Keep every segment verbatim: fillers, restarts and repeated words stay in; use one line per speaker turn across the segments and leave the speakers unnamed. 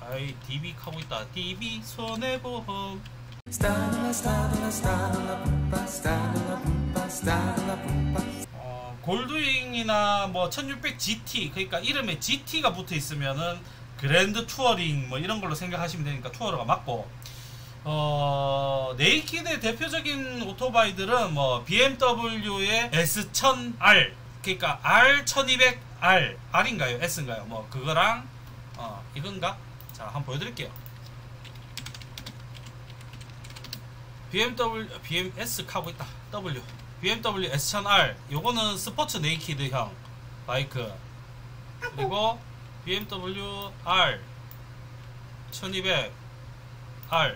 아이 디비 하고 있다. 디비 손해보험. 어, 골드윙이나 뭐 천육백 지티, 그러니까 이름에 지티가 붙어 있으면은 그랜드 투어링 뭐 이런 걸로 생각하시면 되니까 투어러가 맞고, 어 네이키드의 대표적인 오토바이들은 뭐 비엠더블유의 에스 천 알, 그러니까 알 천이백 알, R인가요? S인가요? 뭐 그거랑 어 이건가? 자, 한번 보여드릴게요. 비엠더블유, 비엠에스 하고 있다. W. 비엠더블유 에스 천 알. 요거는 스포츠 네이키드형 바이크. 그리고 비엠더블유 R 천이백 알.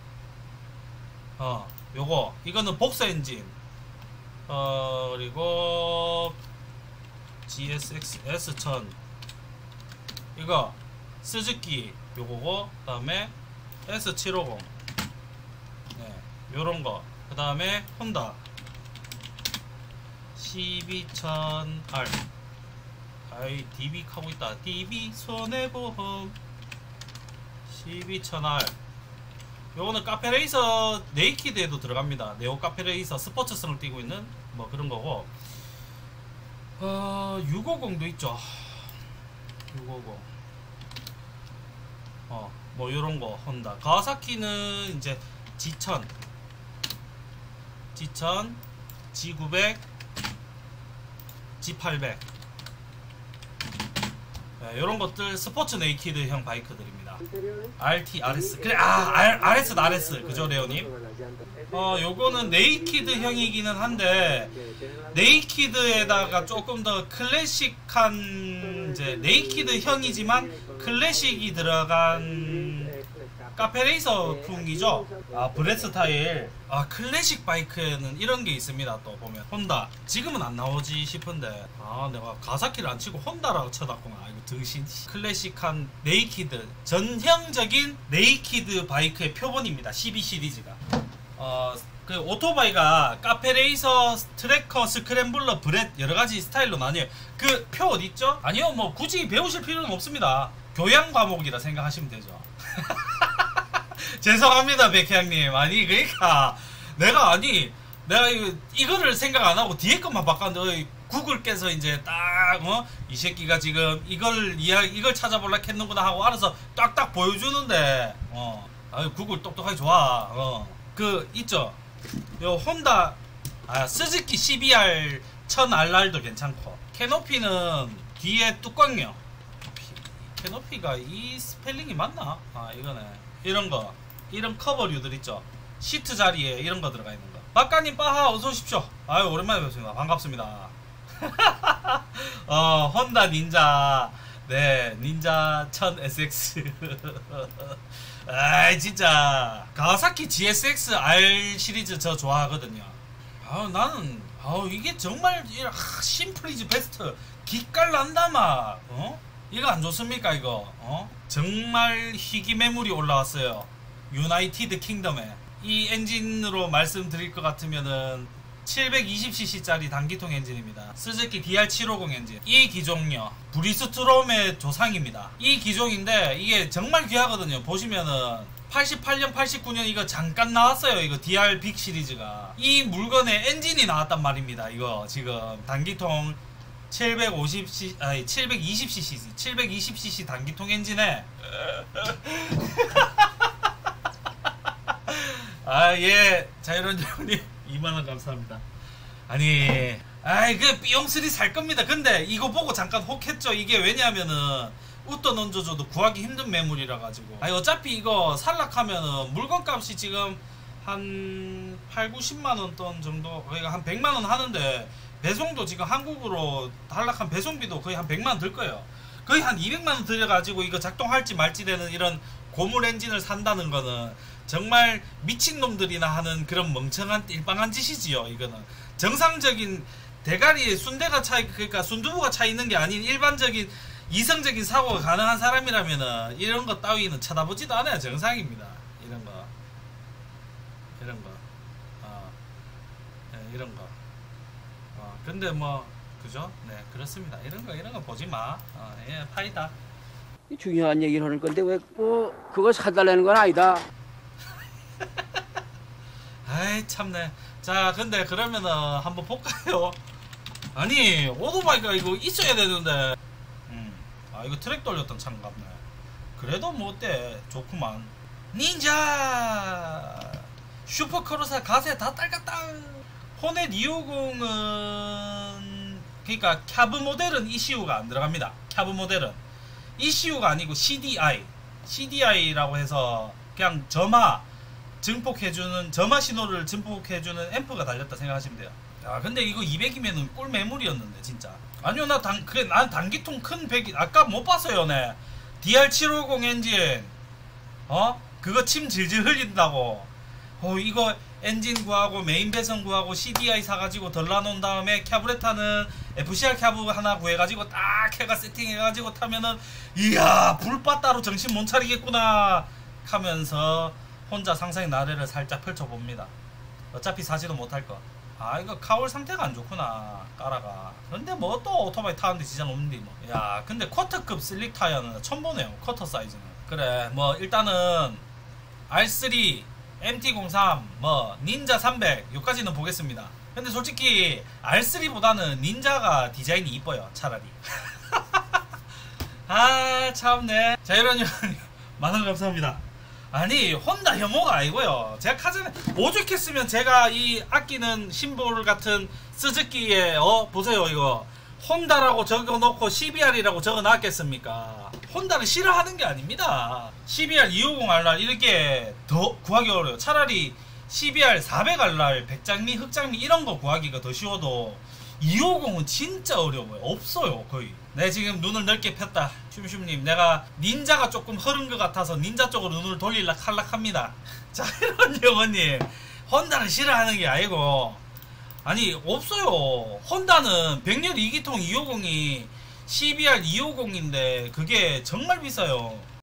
어, 요거. 이거는 복사 엔진. 어, 그리고 지에스엑스 에스 천. 이거 스즈키 요거고, 그 다음에 에스 칠오공, 네, 요런거. 그 다음에 혼다 십이천 알. 아이 디비 하고 있다. 디비 손해보험 십이천 알. 요거는 카페레이서 네이키드에도 들어갑니다. 네오 카페레이서 스포츠성을 띠고 있는 뭐 그런 거고, 어, 육오공도 있죠. 육오공. 어, 뭐 요런거 혼다. 가와사키는 이제 지 천, 지 천, 지 구백, 지 팔백, 네, 요런 것들 스포츠 네이키드형 바이크들입니다. 알티, 아르에스. 그래, 아, 알, 아르에스, 아르에스. 그죠, 레오님? 어, 요거는 네이키드형이기는 한데, 네이키드에다가 조금 더 클래식한, 이제, 네이키드형이지만, 클래식이 들어간 카페레이서 풍이죠. 아, 브레 스타일. 아, 클래식 바이크에는 이런 게 있습니다. 또 보면 혼다. 지금은 안 나오지 싶은데, 아, 내가 가사키를 안 치고 혼다라고 쳐놨구나. 이거 등신. 클래식한 네이키드, 전형적인 네이키드 바이크의 표본입니다. 십이 시리즈가. 어, 그 오토바이가 카페레이서, 트래커, 스크램블러, 브렛 여러가지 스타일로 나뉘어요. 그 표 어딨죠? 아니요, 뭐 굳이 배우실 필요는 없습니다. 교양 과목이라 생각하시면 되죠. 죄송합니다, 백혜양님. 아니, 그러니까 내가 아니 내가 이거, 이거를 생각 안 하고 뒤에 것만 바꿨는데 구글 깨서 이제 딱 어? 이 새끼가 지금 이걸 이야 이걸 찾아볼라 했는구나 하고 알아서 딱딱 보여주는데, 어, 아유, 구글 똑똑하게 좋아. 어, 그 있죠. 요 혼다, 아, 스즈키 씨비알 천 알알도 괜찮고, 캐노피는 뒤에 뚜껑이요. 캐노피가 이 스펠링이 맞나? 아, 이거네. 이런 거, 이런 커버류들 있죠. 시트 자리에 이런 거 들어가 있는 거. 박가님, 빠하, 어서 오십시오. 아유, 오랜만에 뵙습니다. 반갑습니다. 어, 혼다 닌자. 네, 닌자 천 에스엑스. 아이, 진짜. 가와사키 지에스엑스 알 시리즈 저 좋아하거든요. 아, 나는, 아우, 이게 정말, 아, 심플이즈 베스트. 기깔 난다마. 어? 이거 안 좋습니까, 이거? 어? 정말 희귀 매물이 올라왔어요. 유나이티드 킹덤에. 이 엔진으로 말씀드릴 것 같으면은 칠백이십 씨씨짜리 단기통 엔진입니다. 스즈키 디알 칠오공 엔진. 이 기종요, 브리스트롬의 조상입니다. 이 기종인데 이게 정말 귀하거든요. 보시면은 팔십팔 년, 팔십구 년 이거 잠깐 나왔어요. 이거 디알 빅 시리즈가. 이 물건에 엔진이 나왔단 말입니다. 이거 지금 단기통 칠백오십 씨씨, 아니 칠백이십 씨씨, 칠백이십 씨씨 단기통 엔진에 아, 예, 자유론자님 이만 원 감사합니다. 아니, 아이, 그 삐용쓰리 살 겁니다. 근데 이거 보고 잠깐 혹했죠. 이게 왜냐면은 웃돈 얹어줘도 구하기 힘든 매물이라 가지고. 아니, 어차피 이거 살락하면은 물건값이 지금 한 팔, 구십만 원 돈 정도, 그러니까 한 백만 원 하는데, 배송도 지금 한국으로 한락한 배송비도 거의 한 백만 원 들 거예요. 거의 한 이백만 원 들여가지고 이거 작동할지 말지 되는 이런 고물 엔진을 산다는 거는 정말 미친놈들이나 하는 그런 멍청한 일방한 짓이지요. 이거는 정상적인 대가리에 순대가 차, 그러니까 순두부가 차 있는 게 아닌 일반적인 이성적인 사고가 가능한 사람이라면은 이런 거 따위는 쳐다보지도 않아요. 정상입니다. 이런 거, 이런 거, 어, 네, 이런 거. 어, 근데 뭐 그죠? 네, 그렇습니다. 이런 거 이런 거 보지 마. 어, 예, 파이다.
중요한 얘기를 하는 건데 왜 뭐 그거 사달라는 건 아니다.
아이 참네. 자 근데 그러면은 한번 볼까요? 아니 오토바이가 이거 있어야 되는데. 음. 아 이거 트랙 돌렸던 참 같네. 그래도 뭐 어때 좋구만. 닌자 슈퍼크로사 가세 다 딸갔다. 호넷 이오공은 그러니까 캬브 모델은 이씨유가 안 들어갑니다. 캬브 모델은 이씨유가 아니고 씨디아이 씨디아이라고 해서 그냥 점화 증폭해주는 점화 신호를 증폭해주는 앰프가 달렸다 생각하시면 돼요. 야 근데 이거 이백이면은 꿀 매물이었는데 진짜. 아니요 나 단 그래 난 단기통 큰 백이 아까 못 봤어요. 네 디알 칠오공 엔진 어 그거 침 질질 흘린다고. 어 이거 엔진 구하고 메인 배선 구하고 씨디아이 사가지고 덜라놓은 다음에 캬브레타는 에프씨알 캬브 하나 구해가지고 딱 해가 세팅해가지고 타면은 이야 불빠 따로 정신 못 차리겠구나 하면서 혼자 상상의 나래를 살짝 펼쳐봅니다. 어차피 사지도 못할 거. 아 이거 카울 상태가 안 좋구나 까라가. 근데 뭐 또 오토바이 타는데 지장 없는데 뭐. 야 근데 쿼터급 슬릭 타이어는 처음 보네요. 쿼터 사이즈는. 그래 뭐 일단은 알쓰리 엠티 공삼 뭐 닌자 삼백 요까지는 보겠습니다. 근데 솔직히 알쓰리보다는 닌자가 디자인이 이뻐요 차라리. 아 참네. 자 이런님 만원 감사합니다. 아니 혼다 혐오가 아니고요. 제가 카즈네 오죽했으면 제가 이 아끼는 심볼 같은 스즈키에 어 보세요 이거 혼다라고 적어놓고 씨비알이라고 적어놨겠습니까? 혼다를 싫어하는 게 아닙니다. 씨비알 이오공 알알 이렇게 더 구하기 어려워요. 차라리 씨비알 사백 알알 백장미 흑장미 이런거 구하기가 더 쉬워도 이오공은 진짜 어려워요. 없어요 거의. 내 지금 눈을 넓게 폈다. 춤춤님 내가 닌자가 조금 흐른 것 같아서 닌자 쪽으로 눈을 돌릴라 칼락합니다. 자 이런 영어님 혼다를 싫어하는 게 아니고 아니 없어요. 혼다는 백열 이기통 이오공이 씨비알 이오공인데 그게 정말 비싸요.